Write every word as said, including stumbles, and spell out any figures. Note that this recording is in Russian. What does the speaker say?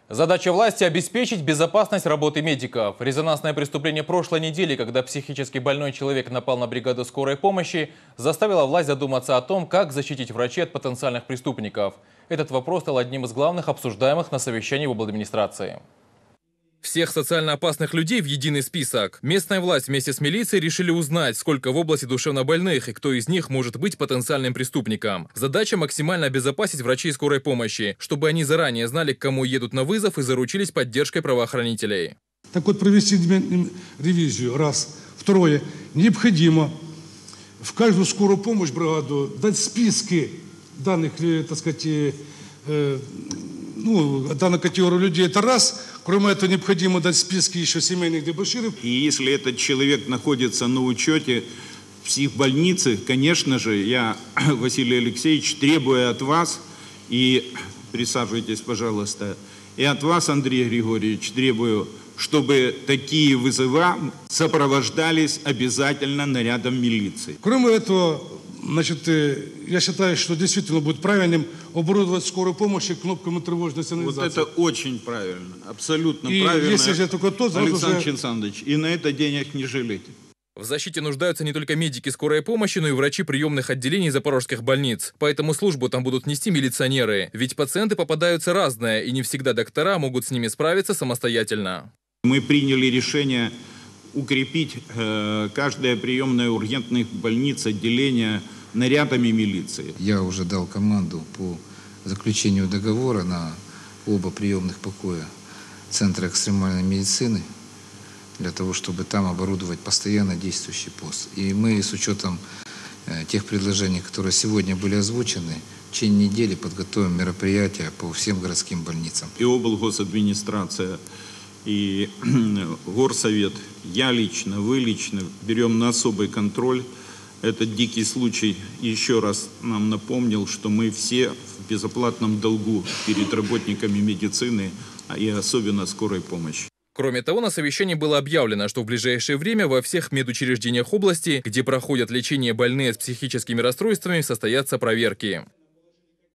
Задача власти – обеспечить безопасность работы медиков. Резонансное преступление прошлой недели, когда психически больной человек напал на бригаду скорой помощи, заставило власть задуматься о том, как защитить врачей от потенциальных преступников. Этот вопрос стал одним из главных обсуждаемых на совещании в обладминистрации. Всех социально опасных людей в единый список. Местная власть вместе с милицией решили узнать, сколько в области душевнобольных и кто из них может быть потенциальным преступником. Задача – максимально обезопасить врачей скорой помощи, чтобы они заранее знали, к кому едут на вызов и заручились поддержкой правоохранителей. Так вот, провести ревизию, раз. Второе, необходимо в каждую скорую помощь бригаду дать списки данных, так сказать, э, ну, данной категории людей, это раз. Кроме этого, необходимо дать списки еще семейных дебоширов. И если этот человек находится на учете в психбольнице, конечно же, я, Василий Алексеевич, требую от вас, и присаживайтесь, пожалуйста, и от вас, Андрей Григорьевич, требую, чтобы такие вызова сопровождались обязательно нарядом милиции. Кроме этого, значит, я считаю, что действительно будет правильным оборудовать скорую помощь кнопками тревожной сигнализации. Вот это очень правильно, абсолютно и правильно, если же только то, Александр уже... Александрович, и на это денег не жалейте. В защите нуждаются не только медики скорой помощи, но и врачи приемных отделений запорожских больниц. Поэтому службу там будут нести милиционеры. Ведь пациенты попадаются разные, и не всегда доктора могут с ними справиться самостоятельно. Мы приняли решение укрепить э, каждое приемное ургентных больниц, отделение нарядами милиции. Я уже дал команду по заключению договора на оба приемных покоя Центра экстремальной медицины, для того, чтобы там оборудовать постоянно действующий пост. И мы с учетом э, тех предложений, которые сегодня были озвучены, в течение недели подготовим мероприятия по всем городским больницам. И облгосадминистрация, и горсовет, я лично, вы лично берем на особый контроль. Этот дикий случай еще раз нам напомнил, что мы все в безоплатном долгу перед работниками медицины и особенно скорой помощи. Кроме того, на совещании было объявлено, что в ближайшее время во всех медучреждениях области, где проходят лечение больные с психическими расстройствами, состоятся проверки.